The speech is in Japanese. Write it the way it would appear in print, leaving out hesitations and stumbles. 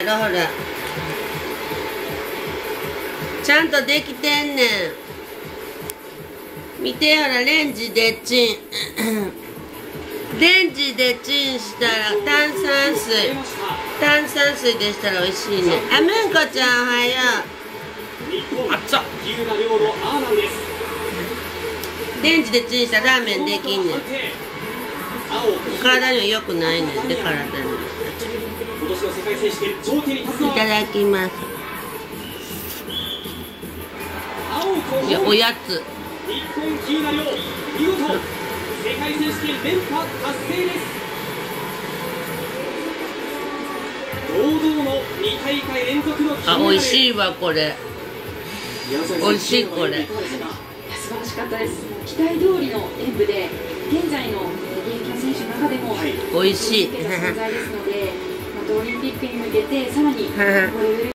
ほらちゃんとできてんねん。見てほら、レンジでチンレンジでチンしたら炭酸水でしたら美味しいね。あ、むんこちゃんおはよう。あっつ。レンジでチンしたらラーメンできんねん。体には良くないねんで、体に。いただきます。いや、おやつ。 日本キーナ亮、見事世界選手権連覇達成です。堂々の2大会連続の金メダル。 あ、美味しいわこれ。美味しいこれ。 素晴らしかったです。期待通りの演舞で、現在の現役の選手の中でも美味しい。 存在ですので、またオリンピックに向けてさらにレベル